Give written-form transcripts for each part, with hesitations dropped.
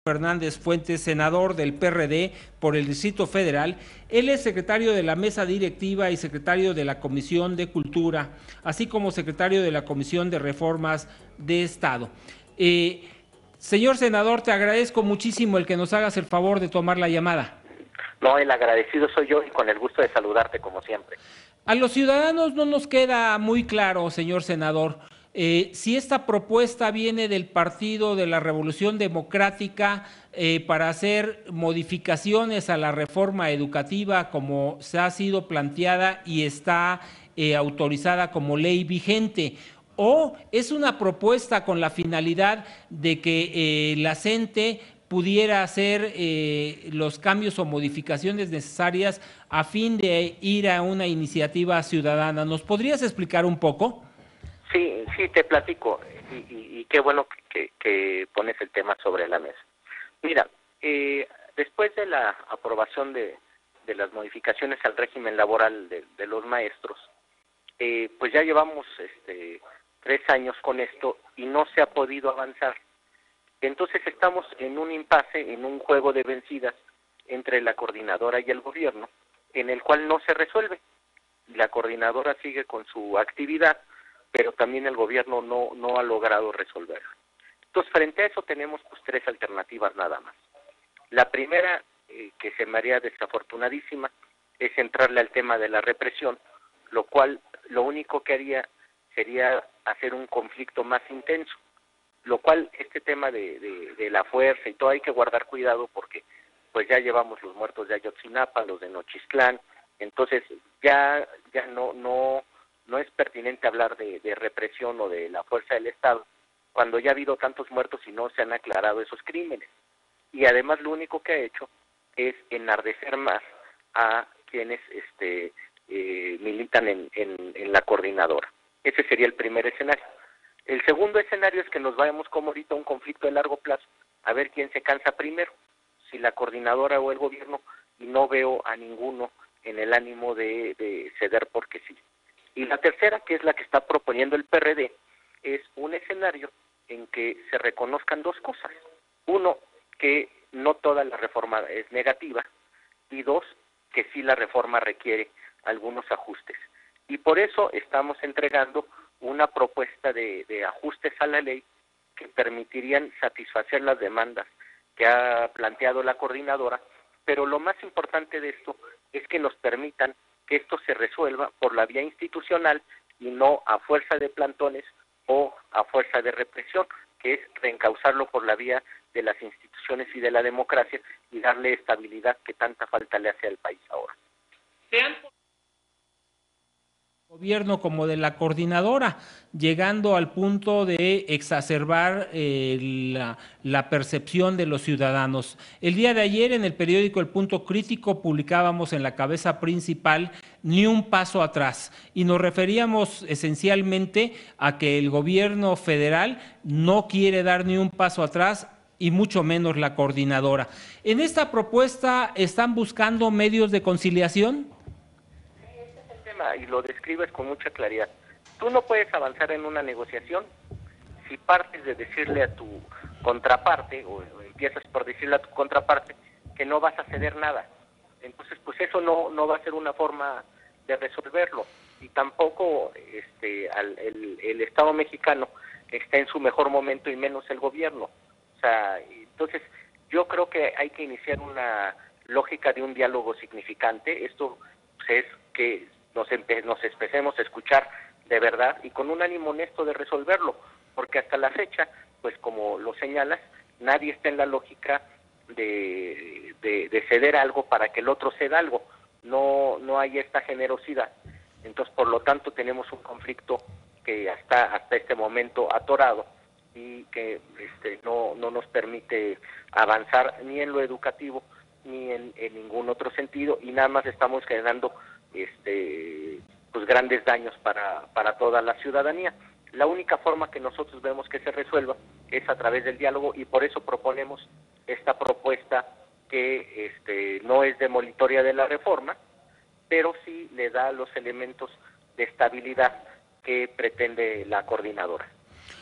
Fernández Fuentes, senador del PRD por el Distrito Federal. Él es secretario de la mesa directiva y secretario de la Comisión de Cultura, así como secretario de la Comisión de Reformas de Estado. Señor senador, te agradezco muchísimo el que nos hagas el favor de tomar la llamada. No, el agradecido soy yo y con el gusto de saludarte como siempre. A los ciudadanos no nos queda muy claro, señor senador, si esta propuesta viene del Partido de la Revolución Democrática para hacer modificaciones a la reforma educativa como se ha sido planteada y está autorizada como ley vigente, o es una propuesta con la finalidad de que la CENTE pudiera hacer los cambios o modificaciones necesarias a fin de ir a una iniciativa ciudadana. ¿Nos podrías explicar un poco? Sí, te platico y qué bueno que pones el tema sobre la mesa. Mira, después de la aprobación de las modificaciones al régimen laboral de los maestros, pues ya llevamos 3 años con esto y no se ha podido avanzar. Entonces estamos en un impasse, en un juego de vencidas entre la coordinadora y el gobierno, en el cual no se resuelve. La coordinadora sigue con su actividad, pero también el gobierno no ha logrado resolverlo. Entonces, frente a eso tenemos pues 3 alternativas nada más. La primera, que se me haría desafortunadísima, es entrarle al tema de la represión, lo cual lo único que haría sería hacer un conflicto más intenso, lo cual este tema de la fuerza y todo hay que guardar cuidado porque pues ya llevamos los muertos de Ayotzinapa, los de Nochistlán, entonces ya no es pertinente hablar de represión o de la fuerza del Estado cuando ya ha habido tantos muertos y no se han aclarado esos crímenes. Y además lo único que ha hecho es enardecer más a quienes militan en la coordinadora. Ese sería el primer escenario. El segundo escenario es que nos vayamos como ahorita a un conflicto de largo plazo, a ver quién se cansa primero, si la coordinadora o el gobierno, y no veo a ninguno en el ánimo de ceder porque sí. Y la tercera, que es la que está proponiendo el PRD, es un escenario en que se reconozcan 2 cosas. 1, que no toda la reforma es negativa, y 2, que sí la reforma requiere algunos ajustes. Y por eso estamos entregando una propuesta de ajustes a la ley que permitirían satisfacer las demandas que ha planteado la coordinadora, pero lo más importante de esto es que nos permitan que esto se resuelva por la vía institucional y no a fuerza de plantones o a fuerza de represión, que es reencauzarlo por la vía de las instituciones y de la democracia y darle estabilidad que tanta falta le hace al país ahora. Gobierno como de la coordinadora, llegando al punto de exacerbar la percepción de los ciudadanos. El día de ayer en el periódico El Punto Crítico publicábamos en la cabeza principal "Ni un paso atrás", y nos referíamos esencialmente a que el gobierno federal no quiere dar ni un paso atrás y mucho menos la coordinadora. ¿En esta propuesta están buscando medios de conciliación? Y lo describes con mucha claridad. Tú no puedes avanzar en una negociación si partes de decirle a tu contraparte o empiezas por decirle a tu contraparte que no vas a ceder nada. Entonces, pues eso no va a ser una forma de resolverlo. Y tampoco el Estado mexicano está en su mejor momento y menos el gobierno. O sea, entonces yo creo que hay que iniciar una lógica de un diálogo significante. Esto pues, es que nos empecemos a escuchar de verdad y con un ánimo honesto de resolverlo, porque hasta la fecha, pues como lo señalas, nadie está en la lógica de ceder algo para que el otro ceda algo, no hay esta generosidad. Entonces, por lo tanto, tenemos un conflicto que hasta este momento atorado y que no nos permite avanzar ni en lo educativo ni en ningún otro sentido, y nada más estamos generando pues grandes daños para toda la ciudadanía. La única forma que nosotros vemos que se resuelva es a través del diálogo, y por eso proponemos esta propuesta que no es demolitoria de la reforma, pero sí le da los elementos de estabilidad que pretende la coordinadora.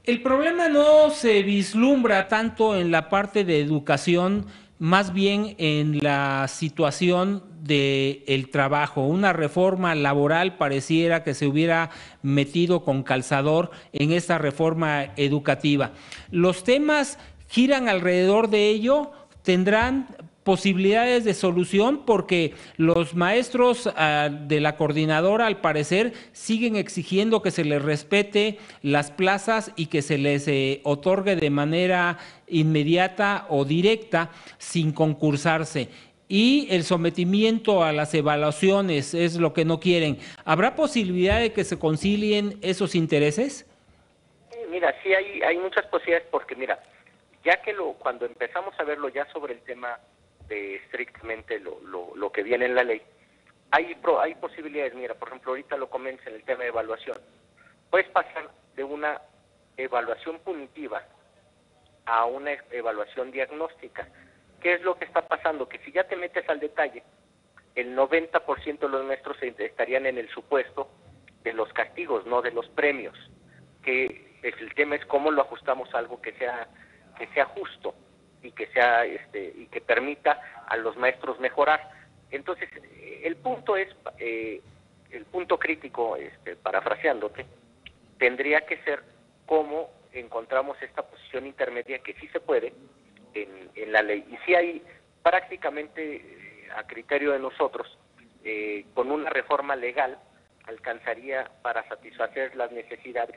El problema no se vislumbra tanto en la parte de educación, más bien en la situación del trabajo. Una reforma laboral pareciera que se hubiera metido con calzador en esta reforma educativa. Los temas giran alrededor de ello, tendrán posibilidades de solución porque los maestros de la coordinadora al parecer siguen exigiendo que se les respete las plazas y que se les otorgue de manera inmediata o directa sin concursarse. Y el sometimiento a las evaluaciones es lo que no quieren. ¿Habrá posibilidad de que se concilien esos intereses? Mira, sí hay muchas posibilidades porque mira, ya que cuando empezamos a verlo ya sobre el tema de estrictamente lo que viene en la ley, hay posibilidades. Mira, por ejemplo, ahorita lo comentas en el tema de evaluación. Puedes pasar de una evaluación punitiva a una evaluación diagnóstica. ¿Qué es lo que está pasando? Que si ya te metes al detalle, el 90% de los maestros estarían en el supuesto de los castigos, no de los premios. Que el tema es cómo lo ajustamos a algo que sea justo y que sea y que permita a los maestros mejorar. Entonces, el punto es el punto crítico, parafraseándote, tendría que ser cómo encontramos esta posición intermedia que sí se puede en la ley. Y sí hay prácticamente, a criterio de nosotros, con una reforma legal alcanzaría para satisfacer las necesidades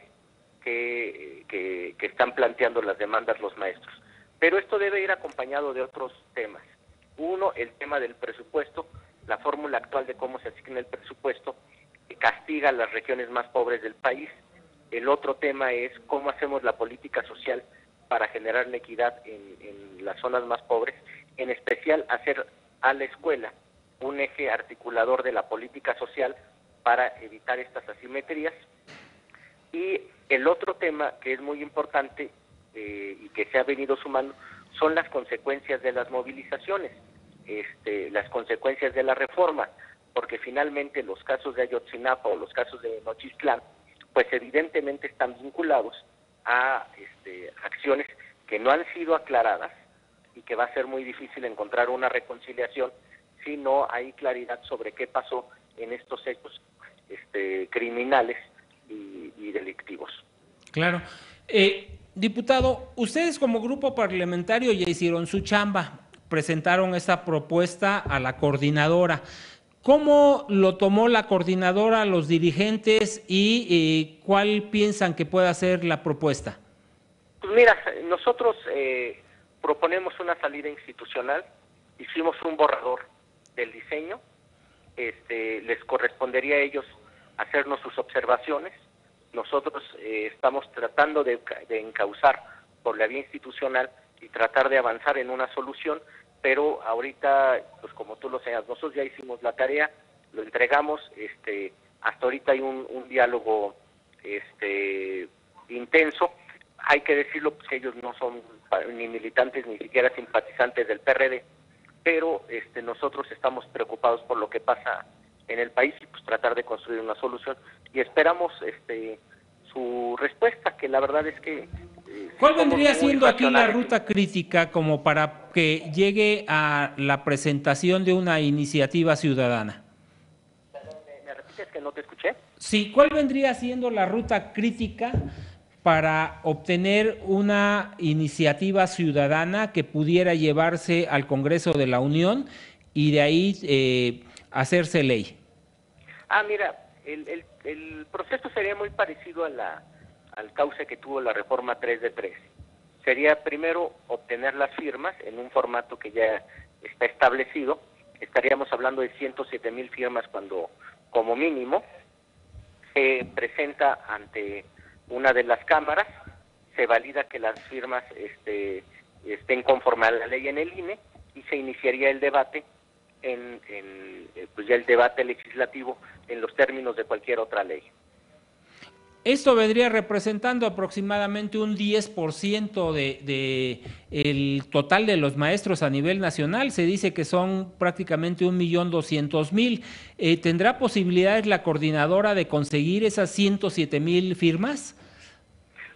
que están planteando las demandas los maestros. Pero esto debe ir acompañado de otros temas. Uno, el tema del presupuesto, la fórmula actual de cómo se asigna el presupuesto, que castiga a las regiones más pobres del país. El otro tema es cómo hacemos la política social para generar la equidad en las zonas más pobres, en especial hacer a la escuela un eje articulador de la política social para evitar estas asimetrías. Y el otro tema que es muy importante y que se ha venido sumando son las consecuencias de las movilizaciones, las consecuencias de la reforma, porque finalmente los casos de Ayotzinapa o los casos de Nochistlán, pues evidentemente están vinculados a acciones que no han sido aclaradas y que va a ser muy difícil encontrar una reconciliación si no hay claridad sobre qué pasó en estos hechos criminales y delictivos. Claro. Diputado, ustedes como grupo parlamentario ya hicieron su chamba, presentaron esta propuesta a la coordinadora. ¿Cómo lo tomó la coordinadora, los dirigentes y cuál piensan que pueda ser la propuesta? Pues mira, nosotros proponemos una salida institucional, hicimos un borrador del diseño, les correspondería a ellos hacernos sus observaciones. Nosotros estamos tratando de encauzar por la vía institucional y tratar de avanzar en una solución, pero ahorita, pues como tú lo señalas, nosotros ya hicimos la tarea, lo entregamos, hasta ahorita hay un diálogo intenso. Hay que decirlo, pues que ellos no son ni militantes ni siquiera simpatizantes del PRD, pero nosotros estamos preocupados por lo que pasa en el país y pues tratar de construir una solución y esperamos su respuesta, que la verdad es que ¿cuál vendría siendo aquí la ruta crítica como para que llegue a la presentación de una iniciativa ciudadana? ¿Me repites que no te escuché? Sí, ¿cuál vendría siendo la ruta crítica para obtener una iniciativa ciudadana que pudiera llevarse al Congreso de la Unión y de ahí hacerse ley? Mira, el proceso sería muy parecido al cauce que tuvo la reforma 3 de 3. Sería primero obtener las firmas en un formato que ya está establecido. Estaríamos hablando de 107,000 firmas cuando, como mínimo, se presenta ante una de las cámaras, se valida que las firmas estén conforme a la ley en el INE y se iniciaría el debate pues ya el debate legislativo en los términos de cualquier otra ley. Esto vendría representando aproximadamente un 10% de el total de los maestros a nivel nacional. Se dice que son prácticamente 1.200.000. ¿Tendrá posibilidades la coordinadora de conseguir esas 107,000 firmas?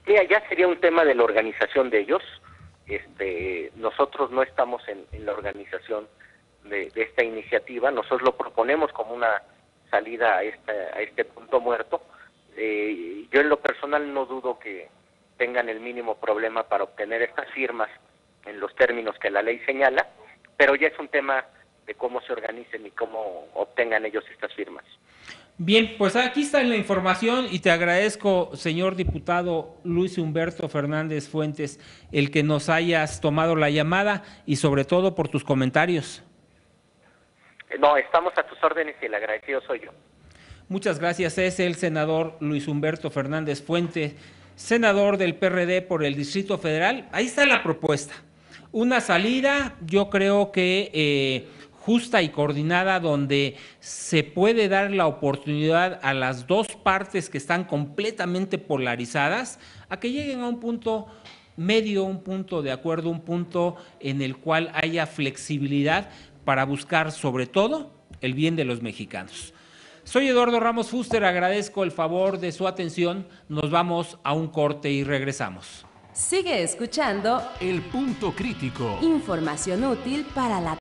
Mira, ya sería un tema de la organización de ellos. Nosotros no estamos en la organización de esta iniciativa. Nosotros lo proponemos como una salida a este punto muerto. Yo en lo personal no dudo que tengan el mínimo problema para obtener estas firmas en los términos que la ley señala, pero ya es un tema de cómo se organicen y cómo obtengan ellos estas firmas. Bien, pues aquí está la información y te agradezco, señor diputado Luis Humberto Fernández Fuentes, el que nos hayas tomado la llamada y sobre todo por tus comentarios. No, estamos a tus órdenes y el agradecido soy yo. Muchas gracias. Es el senador Luis Humberto Fernández Fuentes, senador del PRD por el Distrito Federal. Ahí está la propuesta. Una salida, yo creo que justa y coordinada, donde se puede dar la oportunidad a las dos partes que están completamente polarizadas a que lleguen a un punto medio, un punto de acuerdo, un punto en el cual haya flexibilidad para buscar sobre todo el bien de los mexicanos. Soy Eduardo Ramos Fuster, agradezco el favor de su atención. Nos vamos a un corte y regresamos. Sigue escuchando El Punto Crítico. Información útil para la